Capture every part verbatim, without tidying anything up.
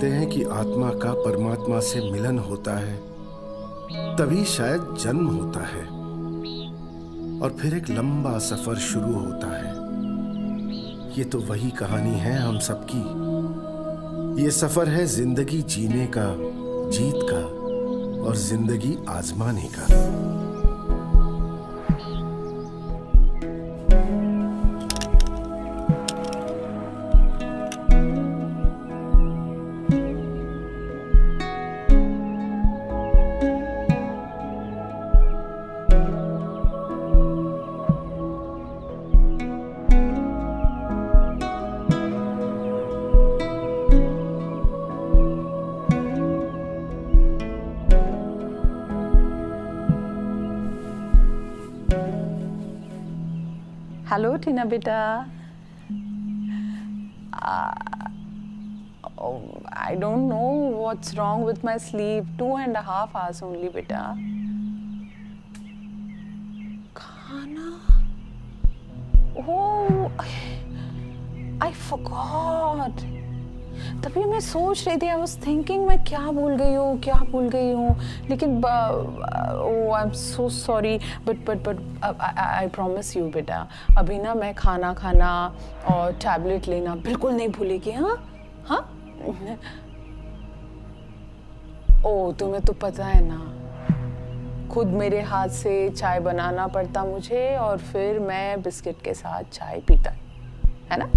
कहते हैं कि आत्मा का परमात्मा से मिलन होता है, तभी शायद जन्म होता है और फिर एक लंबा सफर शुरू होता है। ये तो वही कहानी है हम सबकी। ये सफर है जिंदगी जीने का, जीत का और जिंदगी आजमाने का। Hello, Tina beta. Uh, oh, I don't know what's wrong with my sleep. Two and a half hours only, beta. Khana? Oh, I forgot. तभी मैं सोच रही थी, I was thinking मैं क्या भूल गई हूँ, क्या भूल गई हूँ, लेकिन oh I'm so sorry, but but but I I promise you बेटा, अभी ना मैं खाना खाना और टैबलेट लेना बिल्कुल नहीं भूलेगी, हाँ हाँ। ओ तुम्हें तो पता है ना, खुद मेरे हाथ से चाय बनाना पड़ता मुझे और फिर मैं बिस्किट के साथ चाय पीता, है ना?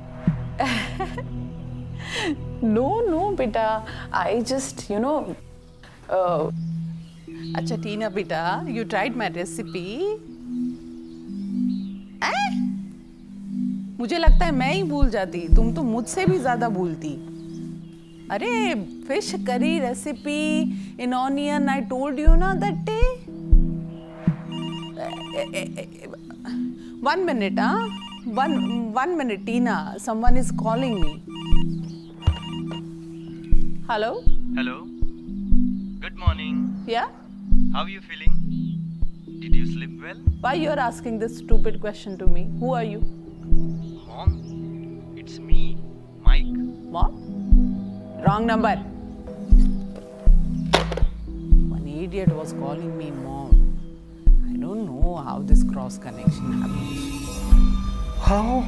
No, no, बेटा, I just, you know. Uh, अच्छा टीना बेटा, you tried my recipe? ऐ? मुझे लगता है मैं ही भूल जाती, तुम तो मुझसे भी ज़्यादा भूलती। अरे fish curry recipe in onion, I told you ना that day. One minute, हाँ? One one minute, Tina. Someone is calling me. Hello? Hello. Good morning. Yeah? How are you feeling? Did you sleep well? Why you're asking this stupid question to me? Who are you? Mom, it's me, Mike. Mom? Wrong number. One idiot was calling me mom. I don't know how this cross connection happens. How?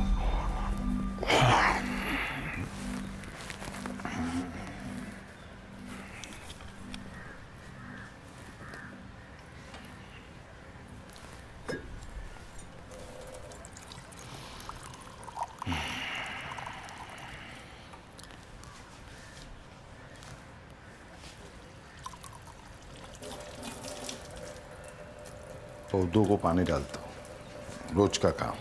पौधों को पानी डालता हूँ, रोज का काम।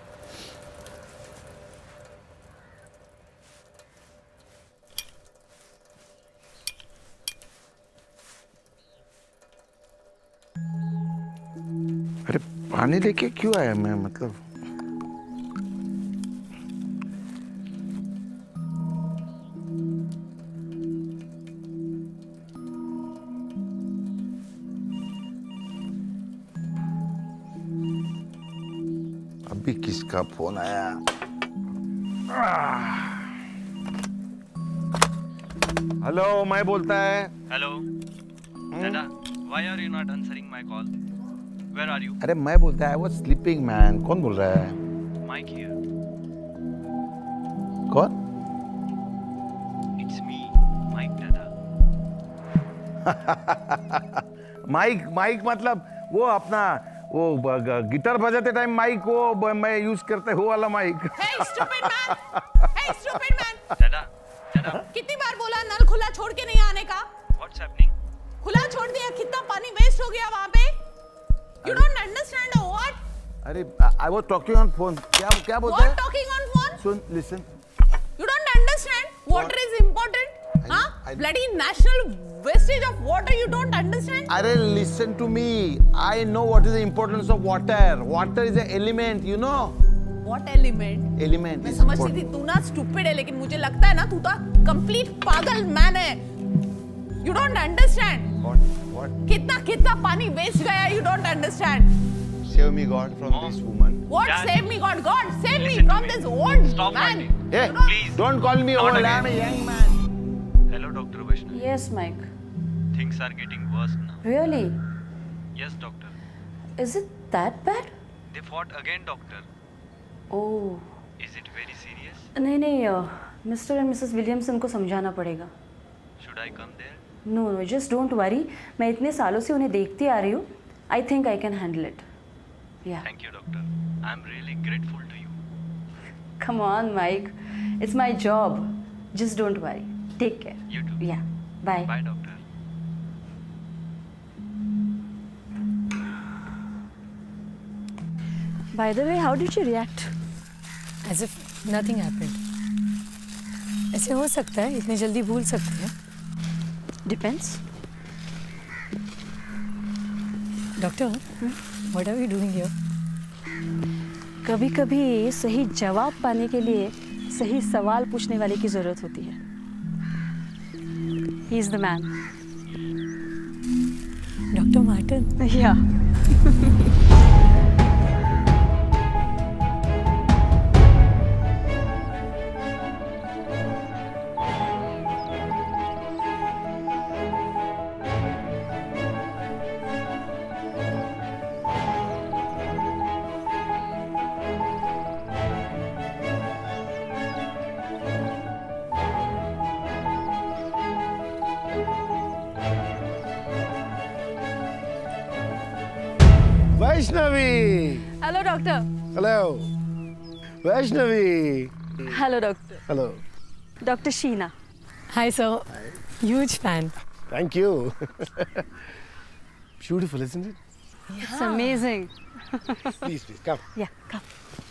अरे पानी लेके क्यों आया मैं, मतलब अभी किसका फोन आया? हेलो, मैं बोलता है। Hello. Dada, why are you not answering my call? Where are you? अरे मैं बोलता है, I was sleeping man। कौन बोल रहा है? Mike here. कौन? It's me, Mike Dada. Mike Mike मतलब वो अपना वो गिटार बजाते टाइम माइक को मैं यूज करते हो वाला mic. Hey stupid man! Hey stupid man! Dada, Dada. कितनी बार बोला नल खुला छोड़ के नहीं आने का? What's happening? खुला छोड़ दिया, कितना पानी वेस्ट हो गया वहाँ पे? You don't understand or what? अरे I was talking on phone। क्या क्या बोलता है? What talking on phone? Soon, listen। You don't understand? Water is important. हाँ? Bloody national wastage of water you don't understand? अरे listen to me। I know what is the importance of water. Water is an element, you know? What element? Element। मैं समझती थी तू ना stupid है, लेकिन मुझे लगता है ना तू तो complete पागल man है। You don't understand? What? What? कितना कितना पानी waste गया, you don't understand? Save me God from Mom. this woman। What Dad. save me God? God save me Listen to from me. this old Stop man. fighting. Hey, You don't- Please. don't call me Not old। again. I'm a young man। Yes, Mike. Things are getting worse now. Really? Yes, doctor. Is it that bad? They fought again, doctor. Oh. Is it very serious? नहीं नहीं, mister and Mrs Williamson को समझाना पड़ेगा. Should I come there? No, no, just don't worry. मैं इतने सालों से उन्हें देखती आ रही हूँ. I think I can handle it. Yeah. Thank you, doctor. I'm really grateful to you. Come on, Mike. It's my job. Just don't worry. Take care. You too. Yeah. Bye. Bye, doctor. By the way, how did you react? As if nothing happened. ऐसे हो सकता है, इतने जल्दी भूल सकते हैं. Depends. Doctor, hmm? what are we doing here? कभी-कभी सही जवाब पाने के लिए सही सवाल पूछने वाले की जरूरत होती है. He is the man. Doctor Martin. Yeah. Vaishnavi! Hello, doctor. Hello. Vaishnavi! Hello, doctor. Hello. Doctor Sheena. Hi, sir. Hi. Huge fan. Thank you. Beautiful, isn't it? Yeah. It's amazing. Please, please, come. Yeah, come.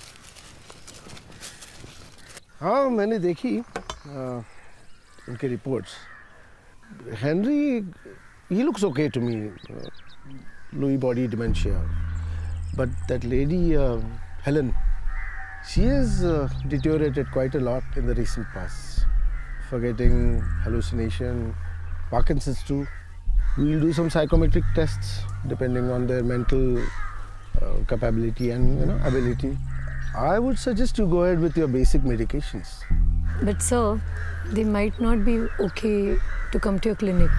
हाँ, मैंने देखी uh, उनके reports. Henry, he looks okay to me. Uh, Lewy body dementia. But that lady, uh, Helen, she has uh, deteriorated quite a lot in the recent past. Forgetting, hallucination, Parkinson's too. We'll do some psychometric tests depending on their mental uh, capability and you know ability. I would suggest you go ahead with your basic medications. But sir, they might not be okay to come to your clinic.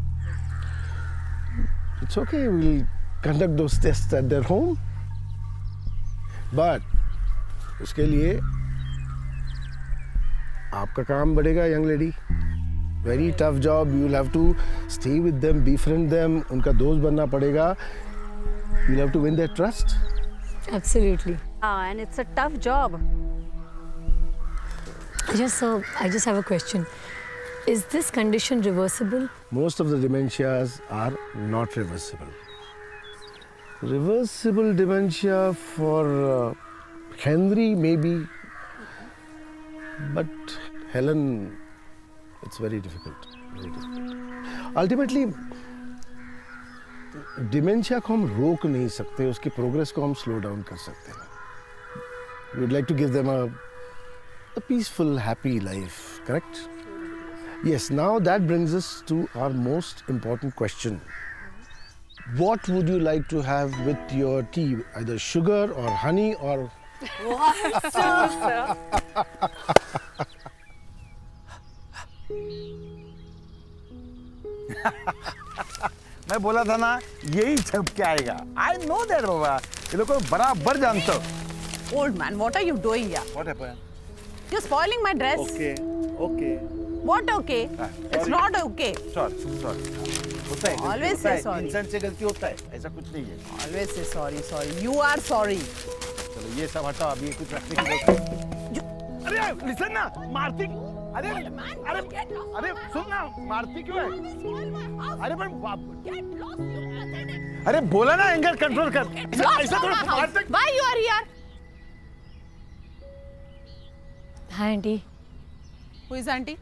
It's okay, we'll conduct those tests at their home. But उसके लिए आपका काम बढ़ेगा, young lady. Very tough job. You'll have to stay with them, befriend them. उनका दोस्त बनना पड़ेगा. You'll have to win their trust. Absolutely. Ah, and it's a tough job. Just sir, I just have a question. Is this condition reversible? Most of the dementias are not reversible. Reversible dementia for uh, Henry maybe, but Helen, it's very difficult. Very difficult. Ultimately, dementia को हम रोक नहीं सकते, उसकी progress को हम slow down कर सकते हैं. We would like to give them a, a peaceful, happy life, correct? Yes, now that brings us to our most important question. What would you like to have with your tea? Either sugar or honey or... What? Sir? मैं बोला था ना यही छप के आएगा. I know that बाबा. ये लोग को बराबर जानता हूँ. Old man, what are you doing here? What happened? You're spoiling my dress. Okay, okay. What okay? Ah, it's not okay. Sorry, sorry. होता है. Always say sorry. इंसान से गलती होता है. ऐसा कुछ नहीं है. Always say sorry, sorry. You are sorry. चलो ये सब हटाओ. अभी कुछ रखने की जरूरत नहीं. अरे listen ना, मारती. अरे अरे अरे सुन ना, मारती क्यों है? अरे पर अरे बोला ना एंगर कंट्रोल कर. ऐसा थोड़ा मारते. Why you are here? Hi, auntie. Who is auntie?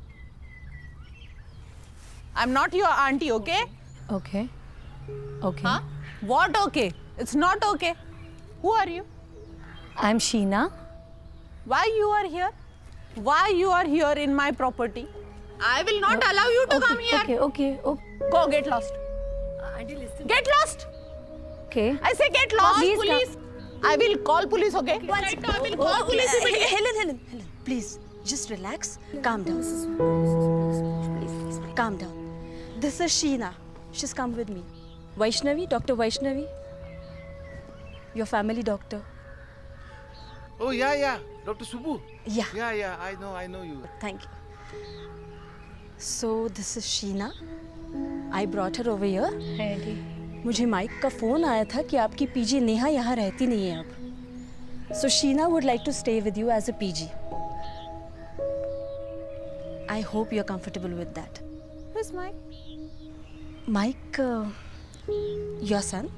I'm not your auntie, okay? Okay. Okay. Huh? What okay? It's not okay. Who are you? I'm Sheena. Why you are here? Why you are here in my property? I will not allow you to okay, come here. Okay, okay, okay. Go get lost. Uh, auntie, listen. Get lost. Okay. I say get lost. Please police. I will call police, okay? okay. Right now, I will call Okay. police Uh, immediately. Helen, Helen, Helen, please, just relax, calm down. Please, please, please. calm down. This is Sheena. She's come with me. Vaishnavi, Doctor Vaishnavi. Your family doctor. Oh yeah, yeah, Doctor Subbu. Yeah. Yeah, yeah. I know, I know you. Thank you. So this is Sheena. I brought her over here. Ready. मुझे Mike का phone आया था कि आपकी PG Neha यहाँ रहती नहीं है अब. So Sheena would like to stay with you as a P G. I hope you're comfortable with that. Who's Mike? Mike, uh, your son?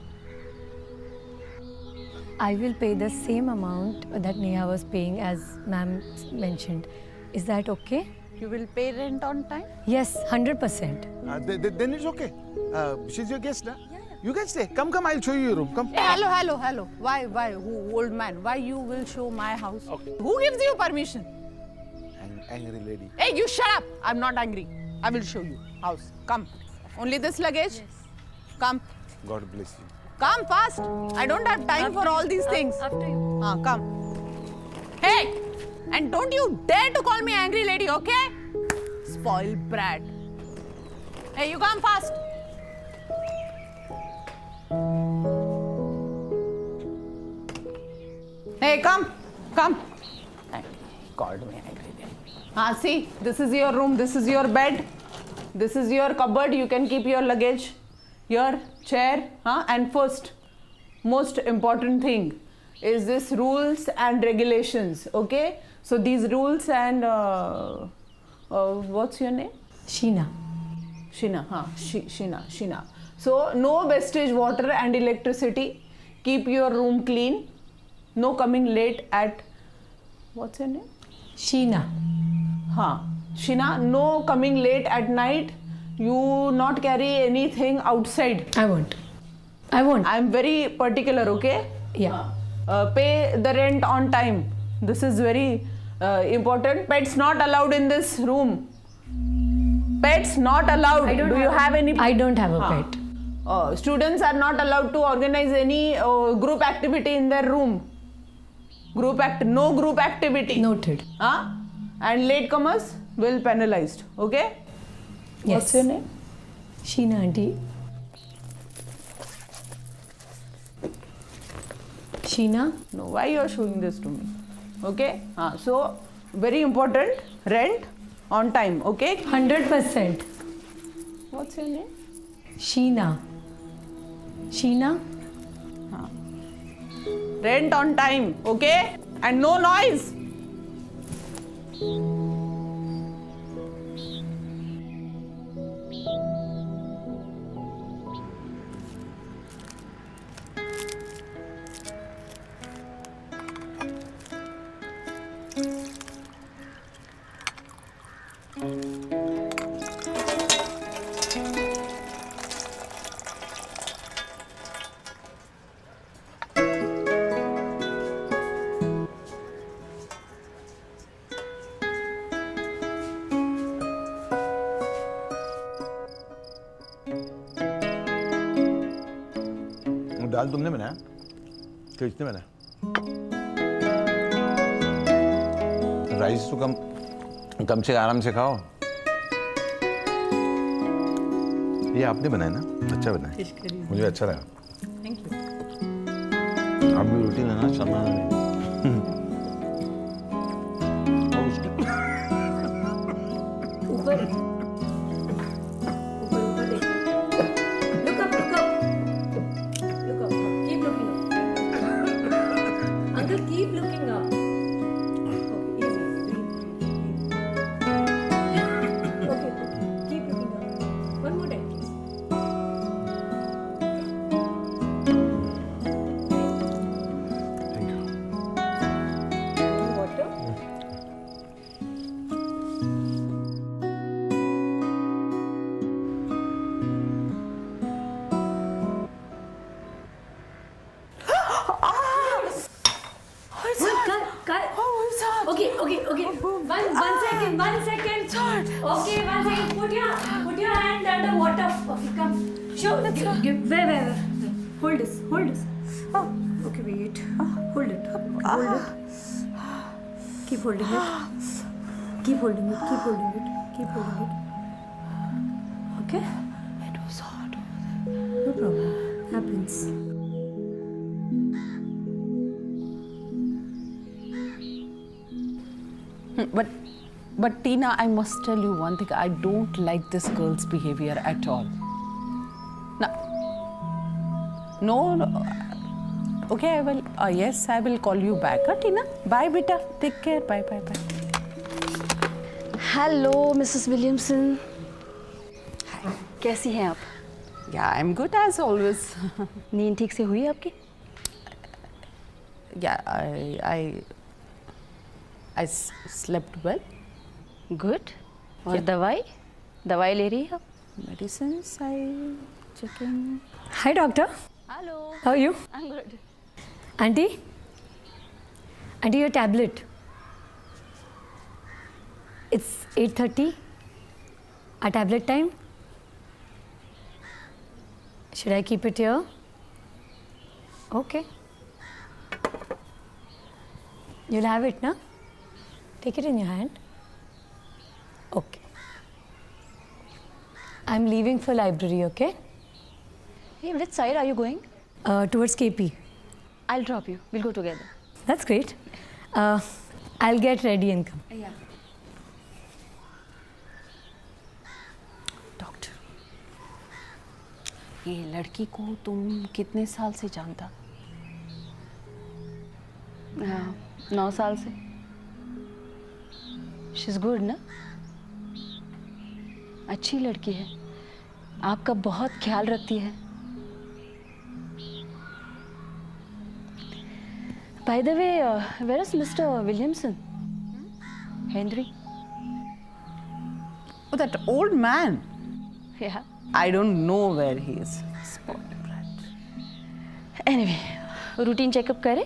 I will pay the same amount that Neha was paying as ma'am mentioned. Is that okay? You will pay rent on time? Yes, one hundred percent. Uh, th th then it's okay. Uh, she's your guest, na? Yeah, yeah. You can stay. Come, come. I'll show you your room. Come. Hey, hello, hello, hello. Why, why, who, old man? Why you will show my house? Okay. Who gives you permission? Ang angry lady. Hey, you shut up! I'm not angry. I will show you house. Come. Only this luggage? Yes. Come. God bless you. Come fast. I don't have time After for all you. these things. After you. Ah, come. Hey! And don't you dare to call me angry lady, okay? Spoiled brat. Hey, you come fast. Hey, come. Come. Called me angry lady. Ah, see, this is your room. This is your bed. This is your cupboard. You can keep your luggage. Your chair. Huh? And first, most important thing is this rules and regulations. Okay? So these rules and uh, uh, what's your name? Sheena. Sheena. Huh? She, Sheena. Sheena. So no wastage water and electricity. Keep your room clean. No coming late at. What's your name? Sheena. Huh. Sheena, no coming late at night. You not carry anything outside. I won't. I won't. I'm very particular, okay? Yeah. Uh, pay the rent on time. This is very uh, important. Pets not allowed in this room. Pets not allowed. I don't Do have you a- have any? I don't have a Huh. pet. Uh, students are not allowed to organize any uh, group activity in their room. Group act, no group activity. Noted. Huh? And latecomers will penalized. Okay? Yes. What's your name? Sheena auntie. Sheena. No, why you are showing this to me? Okay? Uh, so, very important, rent on time. Okay? one hundred percent. What's your name? Sheena. Sheena. Rent on time. Okay? And no noise. दाल तुमने बनाया? किसने बनाया? Rice तो कम कम से आराम से खाओ. ये आपने बनाया ना? अच्छा बनाया. मुझे अच्छा लगा. Thank you. आप भी रोटी लेना, चलना नहीं. ऊपर ऊपर ऊपर देखो. Look up, look up. Look up. Keep looking up. Uncle, keep looking up. Okay, easy. Breathe. Okay, keep looking up. One more time, please. Thank you. Water. Cut, cut. Okay, okay, okay. One, one second, one second. Okay, one second. Put your, put your hand under water. Okay, come. Show. Give, give. Where, where, where? Hold this, hold this. Okay, wait. Hold it. Okay, hold it. Keep holding it. Keep holding it. Keep holding it. Keep holding it. Okay? It was hot. No problem. Happens. But, but Tina, I must tell you one thing. I don't like this girl's behavior at all. No, no, no. Okay, I will. Uh, yes, I will call you back. Huh, Tina? Bye, beta. Take care. Bye, bye, bye. Hello Mrs Williamson, कैसी हैं आप? Yeah, I'm good as always. नींद ठीक से हुई आपकी? Yeah, I, I, I s- slept well. Good. और दवाई दवाई ले रही हैं आप? Medicines, I checking. Hi, doctor. Hello. How are you? I'm good. Auntie? Auntie, your tablet. It's eight thirty. Our tablet time. Should I keep it here? Okay. You'll have it, na? Take it in your hand. Okay. I'm leaving for library, okay? Hey, which side are you going? Uh, towards K P. I'll drop you. We'll go together. That's great. Uh, I'll get ready and come. Yeah. Doctor, ये लड़की को तुम कितने साल से जानता? हाँ, नौ साल से. She's good ना? अच्छी लड़की है. आपका बहुत ख्याल रखती है. By the way, uh, where is Mister Williamson? Henry? Oh, that old man. Yeah. I don't know where he is. Spoiled brat. Anyway, routine checkup करें?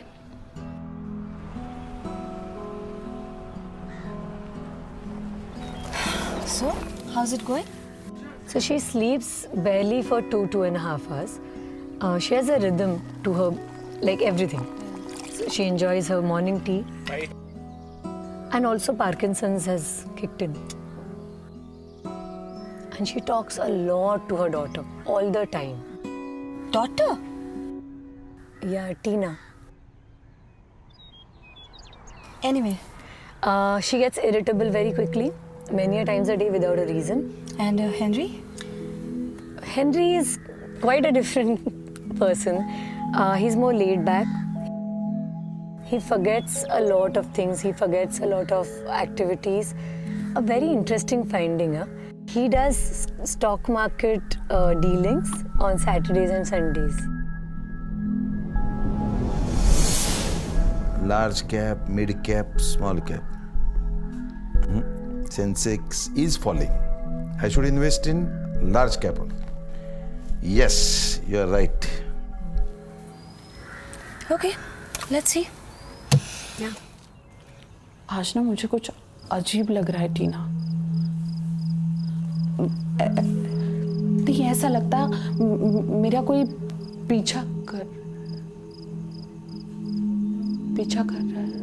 So, how's it going? So she sleeps barely for two, two and a half hours. Uh, she has a rhythm to her, like everything. So she enjoys her morning tea. Bye. And also Parkinson's has kicked in. And she talks a lot to her daughter, all the time. Daughter? Yeah, Tina. Anyway. Uh, she gets irritable very quickly, many a times a day without a reason. And uh, Henry? Henry is quite a different person. Uh, he's more laid back. He forgets a lot of things. He forgets a lot of activities. A very interesting finding. Huh? He does stock market uh, dealings on Saturdays and Sundays. Large cap, mid cap, small cap. Hmm? Sensex is falling. I should invest in large cap. Yes, you are right. Okay, let's see. Yeah. आज ना मुझे कुछ अजीब लग रहा है टीना. नहीं ऐसा लगता मेरा कोई पीछा कर पीछा कर रहा है.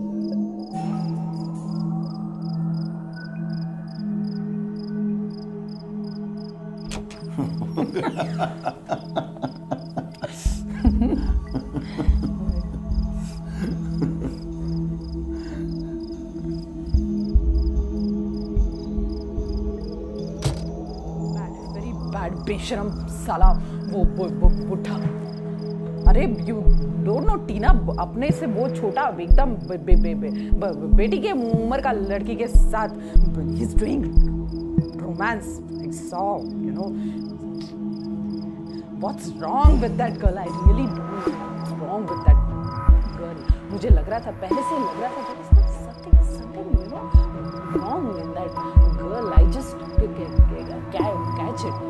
बेशरम साला वो बुढ़ा. अरे यू डोंट नो टीना अपने से वो छोटा एकदम बे, बे, बे, बे, बेटी के उम्र का लड़की के साथ ही is doing romance. I saw you know what's wrong with that girl. I really don't know what's wrong with that girl. मुझे लग रहा था पहले से लग रहा था there is something something you know wrong in that girl. I just catch it.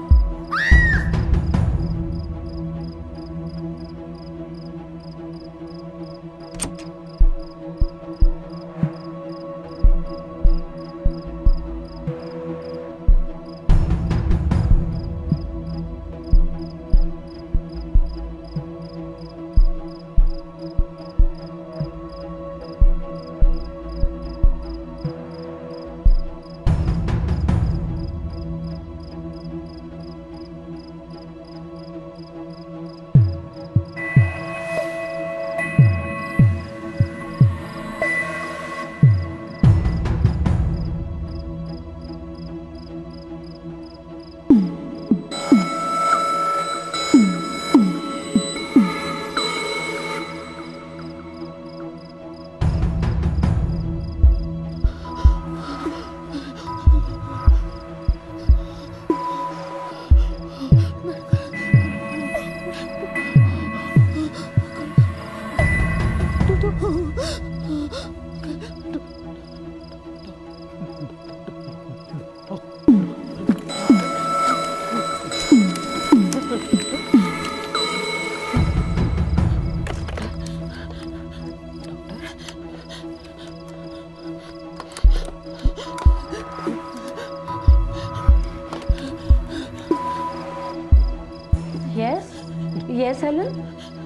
Yes? Yes, Helen?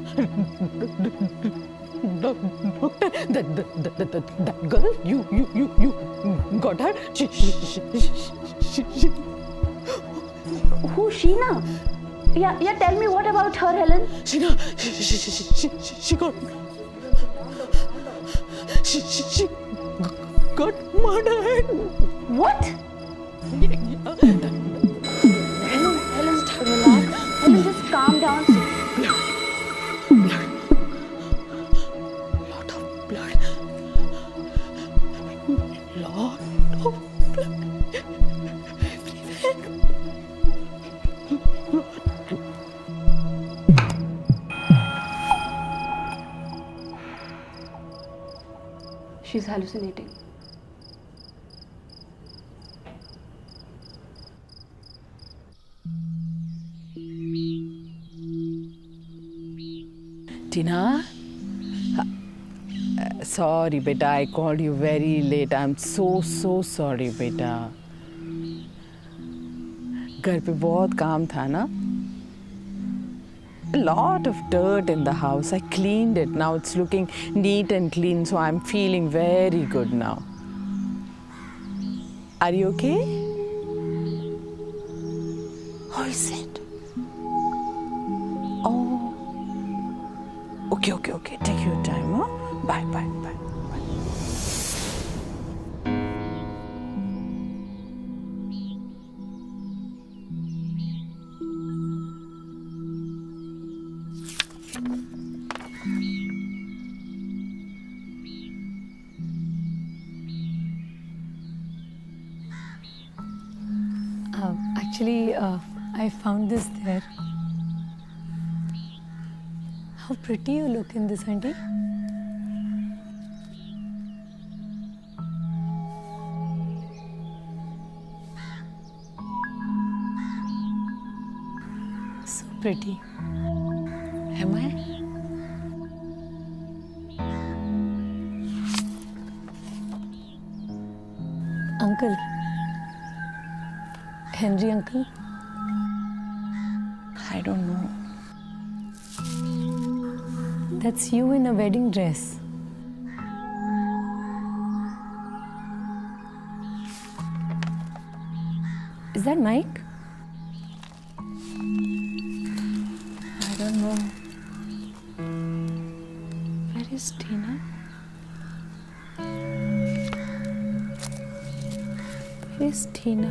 Doctor, that, that, that, that, that, that girl, you, you, you, you got her? She, she, she, she, she. Who, Sheena? Yeah, yeah, tell me what about her, Helen? Sheena, she, she, she, she, she, she got... She, she, she got murdered. What? Yeah, yeah. Helen, Helen, relax. Helen, just calm down. Lot of blood. Lot of blood. She's hallucinating. Tina? Uh, sorry, beta. I called you very late. I'm so, so sorry, beta. घर पे बहुत काम था ना? A lot of dirt in the house. I cleaned it. Now it's looking neat and clean, so I'm feeling very good now. Are you okay? How is it? Oh. Okay, okay, okay. Take your time, huh? Bye, bye, bye. Uh, actually, uh, I found this there. How pretty you look in this, auntie. So pretty. Am I? Uncle. Henry uncle? I don't know. That's you in a wedding dress. Is that Mike? I don't know. Where is Tina? Where is Tina?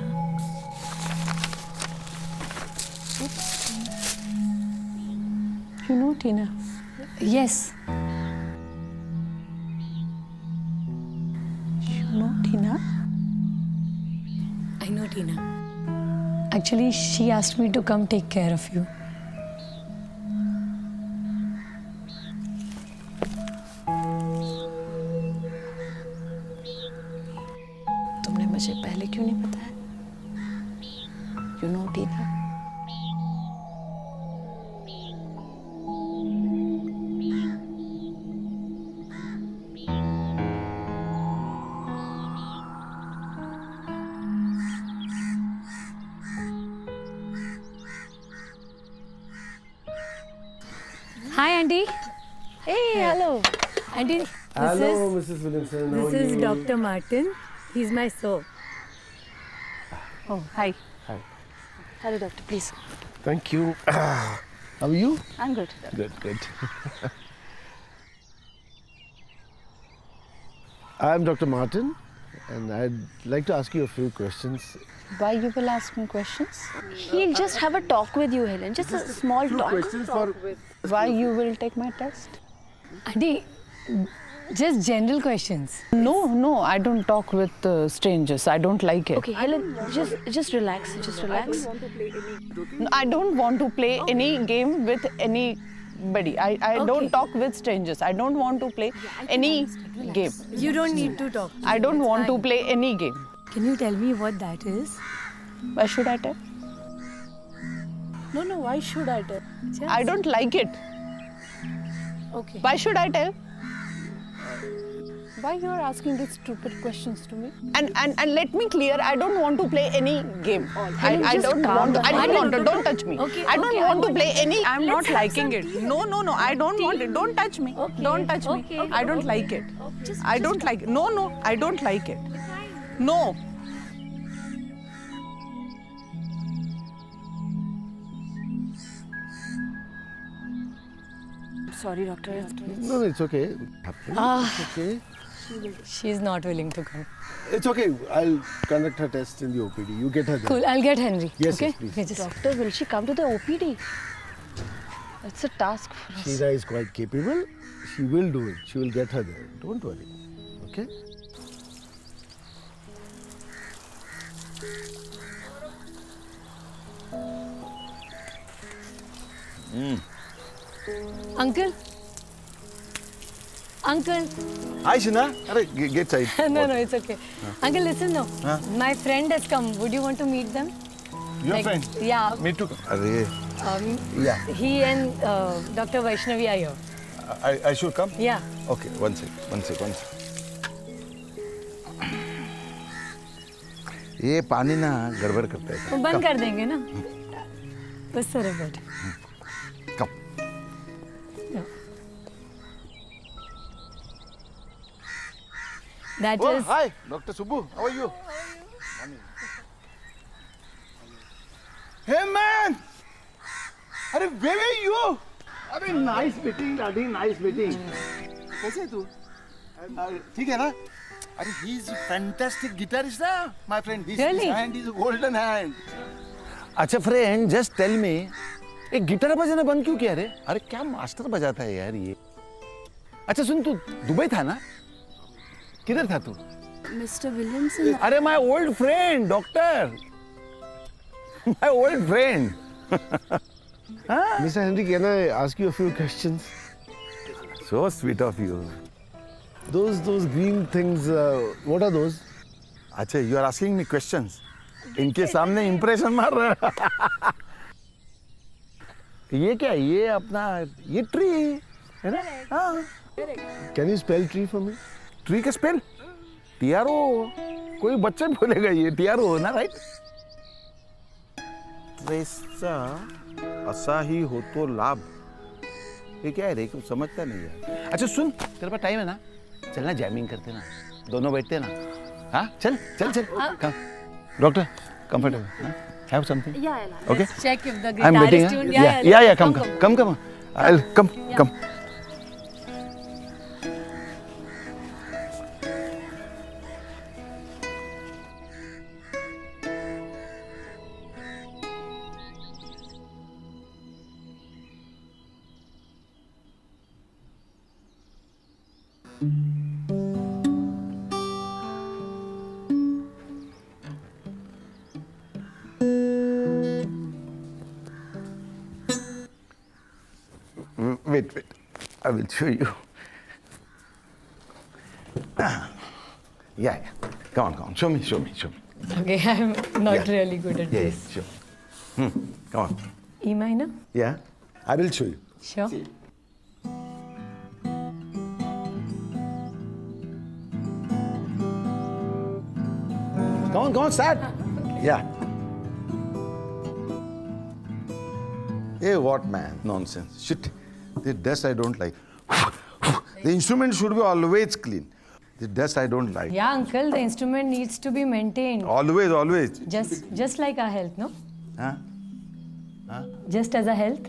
You know Tina? Yes. You know Tina? I know Tina. Actually, she asked me to come take care of you. तुमने मुझे पहले क्यों नहीं बताया? You know Tina? Hi, Auntie. Hey, hello. Auntie, this Hello, is Missus Williamson. How this are is you? Doctor Martin. He's my sir. Oh, hi. Hi. Hello, doctor, please. Thank you. How are you? I'm good. Good, good. I'm Doctor Martin, and I'd like to ask you a few questions. Why you will ask me questions? He'll just have a talk with you, Helen. Just a small Few talk. questions for. Why you will take my test? Auntie, just general questions. No, no, I don't talk with uh, strangers. I don't like it. Okay, Helen, just just relax. Just relax. I don't want to play any game with anybody. I, I Okay. don't talk with strangers. I don't want to play any game. You don't need to talk. I don't want to play any game. Can you tell me what that is? Why should I tell? No, no. Why should I tell? Just, I don't like it. Okay. Why should I tell? Why you are asking these stupid questions to me? And and and let me clear. I don't want to play any game. I, Helen, I just don't calm want. To, I down. don't want to. Don't touch me. Okay, I don't okay, want I to want play to- any. I'm Let's not have liking some it. tea. No, no, no. I don't Tea. want it. Don't touch me. Okay, Don't touch me. okay, I don't okay. like it. Just- I just don't like it. No, no. I don't like it. No. Sorry, doctor. No, no, it's okay. It happens. Ah. It's okay. She's not willing to come. It's okay. I'll conduct her test in the O P D. You get her there. Cool. I'll get Henry. Yes, okay? yes, please. Okay, just- Doctor, will she come to the O P D? That's a task for us. Sheena is quite capable. She will do it. She will get her there. Don't worry. Okay? Uncle. Uncle. Hi, Sheena. Arey, get, get side. no, no, it's okay. Uncle, listen now. Huh? My friend has come. Would you want to meet them? Your Like, friend? Yeah. Me too. Arey, Um, yeah. He and uh, Doctor Vaishnavi are here. I, I should come? Yeah. Okay, one sec, one sec, one sec. ये पानी ना गड़बड़ करता है। वो बंद कर देंगे ना बस सर बैठ कम That Oh, is hi, Doctor Subbu. How are you? Hey man! अरे where were you? अरे nice meeting, Daddy. Nice meeting. कैसे है तू? ठीक है ना? अरे he is a fantastic guitarist ना, my friend. His, Really? his hand is a golden hand. अच्छा friend, just tell me, एक गिटार बजाना बंद क्यों किया रे? अरे क्या मास्टर बजाता है यार ये? अच्छा सुन तू दुबई था ना? किधर था तू? Mister Williamson. अरे my old friend, doctor. My old friend. Mister Henry, can I ask you a few questions? So sweet of you. Those those green things, uh, what are those? अच्छा, you are asking me questions. इनके सामने impression मार रहा है. ये क्या? ये अपना ये tree है ना? हाँ. Can you spell tree for me? Tree का spell? T R O. कोई बच्चा बोलेगा ये T R O ना, right? ट्रेसा असा ही हो तो लाभ. ये क्या है रे? कुछ समझता नहीं है. अच्छा सुन, तेरे पास टाइम है ना? चलना जैमिंग करते ना. दोनों बैठते ना. हाँ, चल, चल, चल. Come. Doctor, comfortable. Huh? Have something. Yeah, I'll have. Okay. check if the I'm guitar waiting. is Huh? tuned. Yeah, yeah, yeah. Come, come, come, come. I'll come, come. Mm, Wait, wait. I will show you. Ah. Yeah, yeah. Come on, come on. Show me, show me, show me. Okay, I'm not Yeah. really good at Yeah, yeah, this. sure. Hmm. Come on. E minor? Yeah. I will show you. Sure. Come on, come on, start. Yeah. Hey, what man? Nonsense. Shit. The dust I don't like. The instrument should be always clean. The dust I don't like. Yeah, uncle, the instrument needs to be maintained. Always, always. Just just like our health, no? हाँ? Just as a health.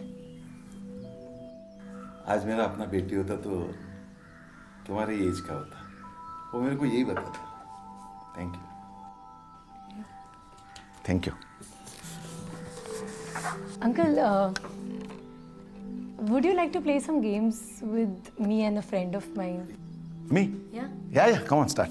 आज मेरा अपना बेटी होता तो तुम्हारे as का होता. वो मेरे को यही बताता. Thank you. Thank you. Uncle, uh, would you like to play some games with me and a friend of mine? Me? Yeah. Yeah, yeah. Come on, start.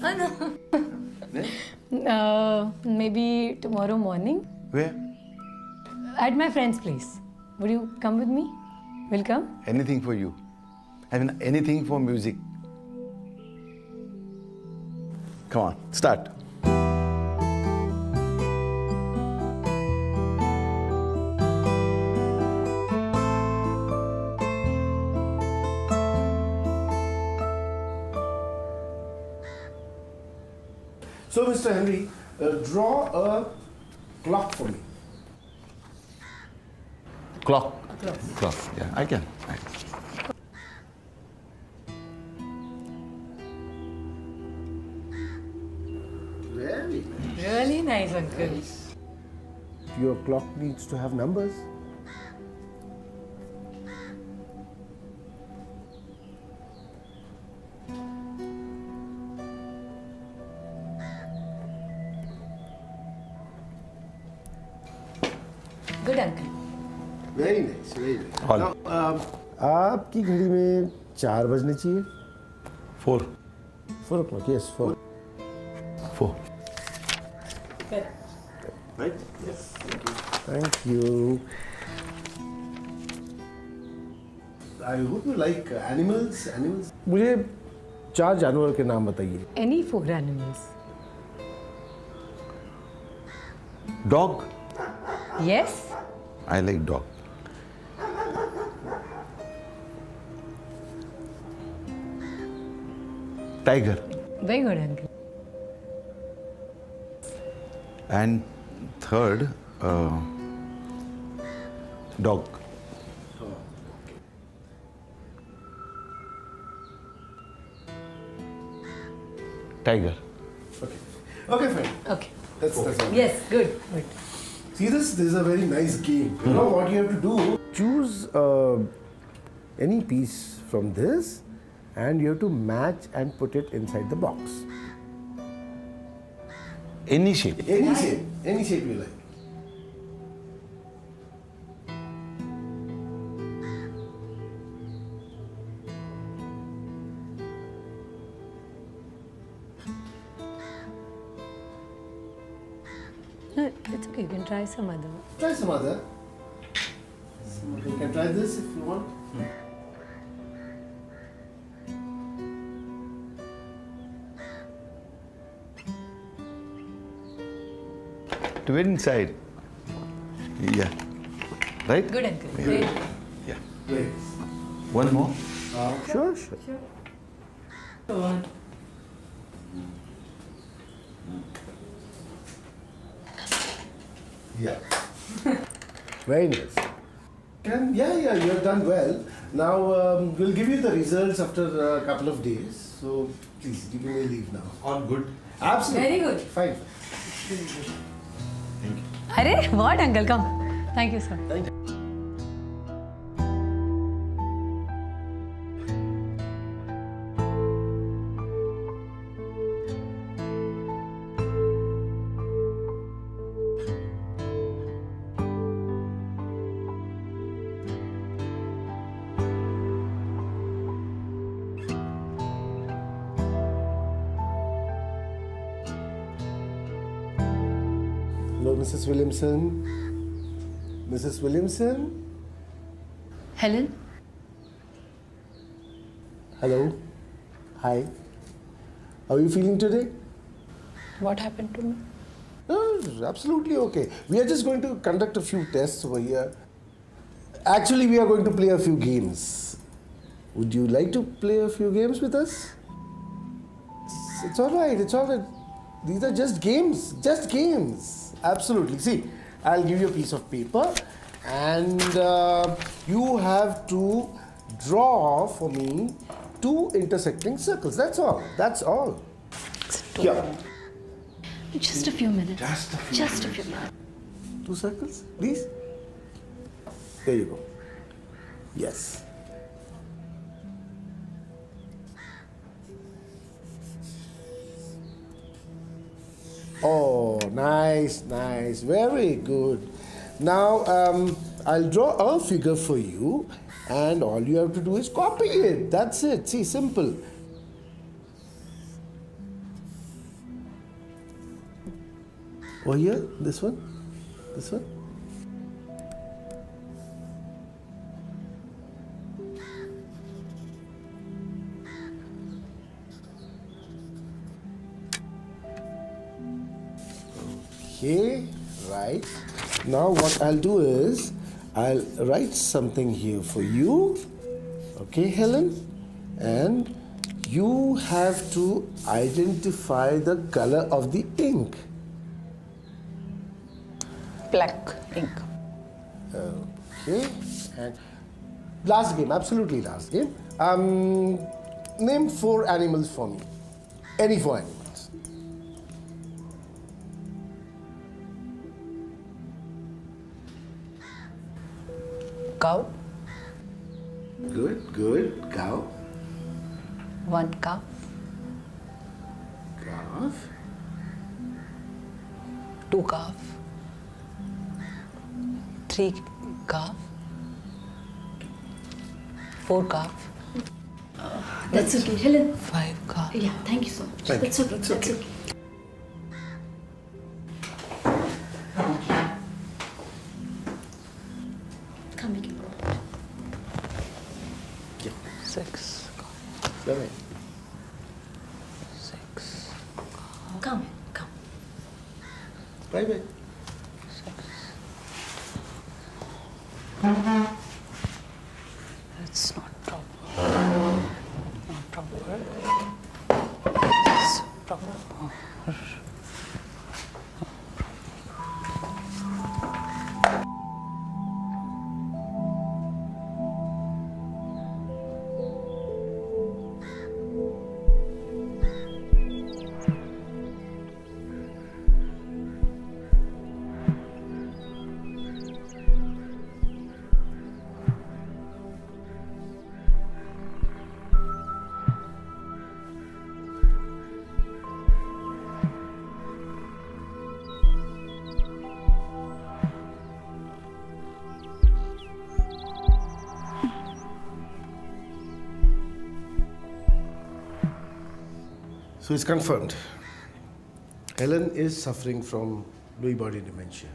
Uh, maybe tomorrow morning Where? at my friend's place. Would you come with me? Will come? Anything for you. I mean, anything for music. Come on, start. So, Mister Henry, uh, draw a clock for me. Clock. Clock. Clock. Yeah, I can. I can. Very nice. Really nice, uncle. Your clock needs to have numbers. Good, uncle. Very nice, very nice. All. Now, um, आपकी घड़ी में चार बजने चाहिए. Four. Four o'clock. Yes, four. Four. Good. Right? Yes. Thank you. I hope you like animals. Animals. मुझे चार जानवर के नाम बताइए. Any four animals? Dog. Yes. I like dog. Tiger. Very good, uncle. And third, uh, dog. Tiger. Okay. Okay, fine. Okay. That's that's all. Yes, good. Good. See this? This is a very nice game. You know what you have to do? Choose uh, any piece from this, and you have to match and put it inside the box. Any shape. Any shape. Any shape you like. No, it's okay. You can try some other. Try some other. You can try this if you want. To inside. Yeah. Right? Good, uncle. Very good. Yeah. Great. One more. Uh, sure, sure. Go on. Yeah. Very nice. Can, yeah, yeah, you have done well. Now, um, we'll give you the results after a couple of days. So, please, you may leave now. All good. Absolutely. Very good. Fine. Arey, what, uncle? Come. Thank you, sir. Thank you. Hello, Missus Williamson. Missus Williamson? Helen? Hello. Hi. How are you feeling today? What happened to me? No, it's absolutely okay. We are just going to conduct a few tests over here. Actually, we are going to play a few games. Would you like to play a few games with us? It's, it's all right. It's all right. These are just games. Just games. Absolutely. See, I'll give you a piece of paper and uh, you have to draw for me two intersecting circles. That's all. That's all. Here. Just a few minutes. Just a few Just a few minutes. Two circles, please. There you go. Yes. Oh, nice, nice. Very good. Now, um, I'll draw a figure for you, and all you have to do is copy it. That's it. See, simple. Over here, this one, this one. Okay, right. Now what I'll do is, I'll write something here for you. Okay, Helen? And You have to identify the color of the ink. Black ink. Okay. And last game, absolutely last game. Um, name four animals for me. Any four animals. Cow. Good, good. Cow. One calf. Calf. Two calf. Three calf. Four calf. That's okay, Helen. Five calf. Yeah, thank you so much. Thank That's you. okay. That's That's okay. okay. Come, we can go. Six. Seven. Six. Come, come. Bye bye. It's not proper. Not proper. It's proper. So it's confirmed. Helen is suffering from Lewy body dementia.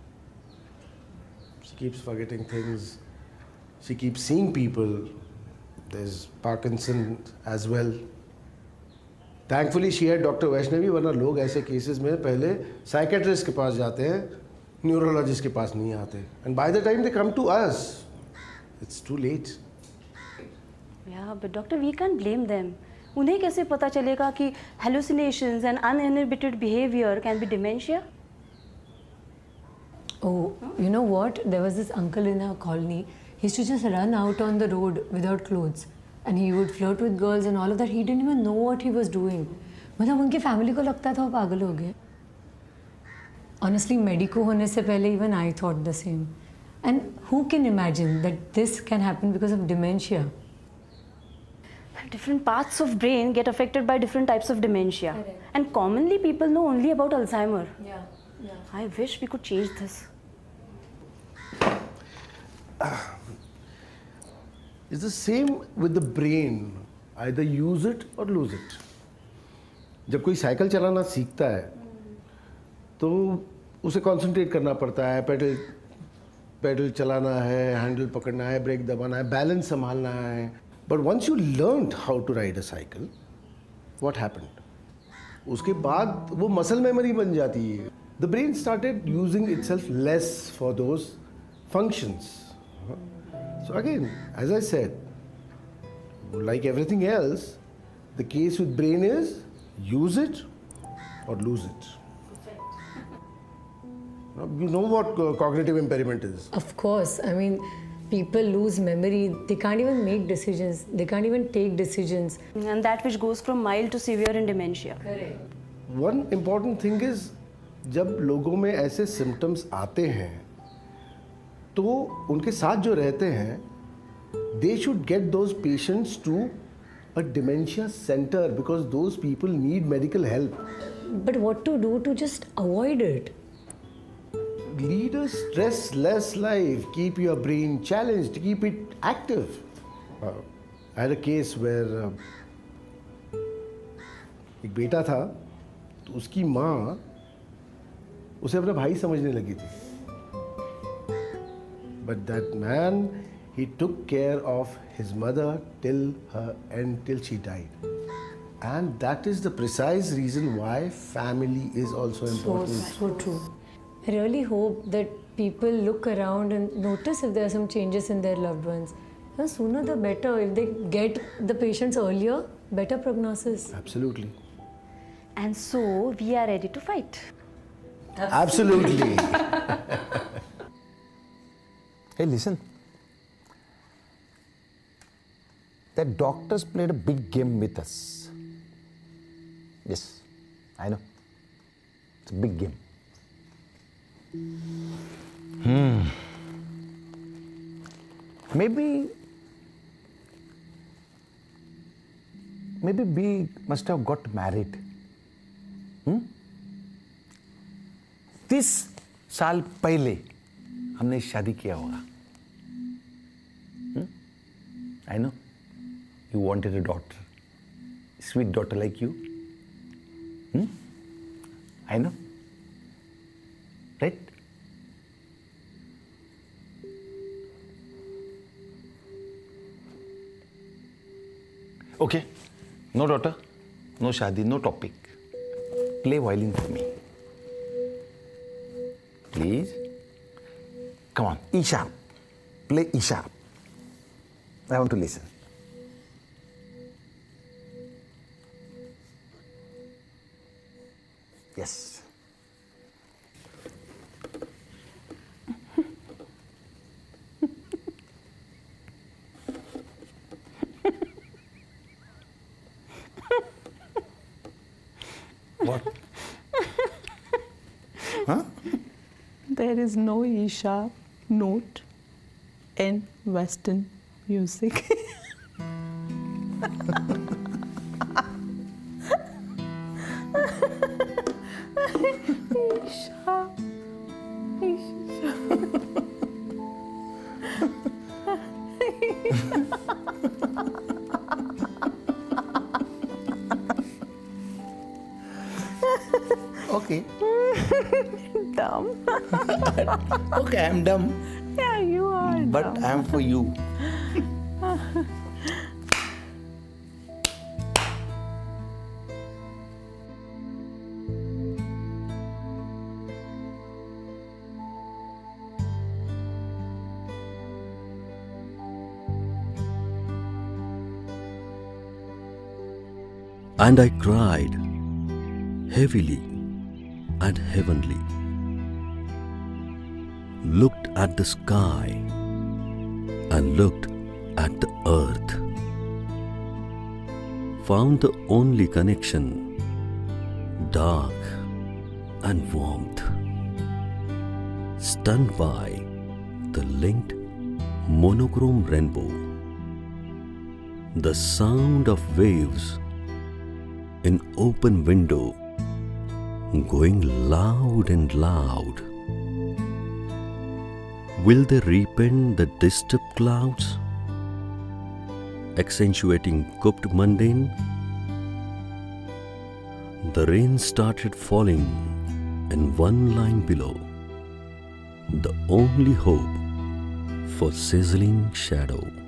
She keeps forgetting things. She keeps seeing people. There's Parkinson as well. Thankfully, she had Doctor Vaishnavi, वरना लोग ऐसे cases में पहले psychiatrist के पास जाते हैं, neurologist के पास नहीं आते. And by the time they come to us, it's too late. Yeah, but doctor, we can't blame them. उन्हें कैसे पता चलेगा कि hallucinations and uninhibited behavior can be dementia? Oh, you know what? There was this uncle in our colony. He used to just run out on the road without clothes. And he would flirt with girls and all of that. He didn't even know what he was doing. मतलब उनकी family को लगता था वो पागल हो गए. Honestly, medico होने से पहले even I thought the same. And who can imagine that this can happen because of dementia? Different parts of brain get affected by different types of dementia. Correct. And commonly people know only about Alzheimer. Yeah, yeah. I wish we could change this. It's the same with the brain. Either use it or lose it. जब कोई cycle चलाना सीखता है तो उसे concentrate करना पड़ता है, पेडल पेडल चलाना है, हैंडल पकड़ना है, ब्रेक दबाना है, बैलेंस संभालना है. But once you learned how to ride a cycle, what happened? उसके बाद वो muscle memory बन जाती है. The brain started using itself less for those functions. So again, as I said, like everything else, the case with brain is use it or lose it. Now, you know what uh, cognitive impairment is. Of course. I mean, people lose memory. They can't even make decisions. They can't even take decisions. And that which goes from mild to severe in dementia. Correct. One important thing is, जब लोगों में ऐसे symptoms आते हैं, तो उनके साथ जो रहते हैं, they should get those patients to a dementia center because those people need medical help. But what to do to just avoid it? Lead a stress-less life. Keep your brain challenged. Keep it active. Uh, I had a case where uh, एक बेटा था, तो उसकी माँ उसे अपना भाई समझने लगी थी. But that man, he took care of his mother till her end, till she died. And that is the precise reason why family is also important. So, so true. I really hope that people look around and notice if there are some changes in their loved ones. The sooner the better. If they get the patients earlier, better prognosis. Absolutely. And so we are ready to fight. Absolutely. Hey, listen. The doctors played a big game with us. Yes, I know. It's a big game. Hmm. Maybe, maybe we must have got married. Hmm? तीस साल पहले हमने शादी किया होगा. Hmm? I know. You wanted a daughter, sweet daughter like you. Hmm? I know. Right? Okay. No daughter, no shadi, no topic. Play violin for me. Please. Come on, E sharp. Play E sharp. I want to listen. Yes. What? Huh? There is no E sharp note in Western music. Okay. Dumb. Okay, I'm dumb. Yeah, you are. But dumb. I'm for you. And I cried heavily and heavenly, looked at the sky and looked at the earth, found the only connection, dark and warmth, stunned by the linked monochrome rainbow, the sound of waves in open window going loud and loud. Will they repent the disturbed clouds, accentuating cooped mundane? The rain started falling in one line below, the only hope for sizzling shadow.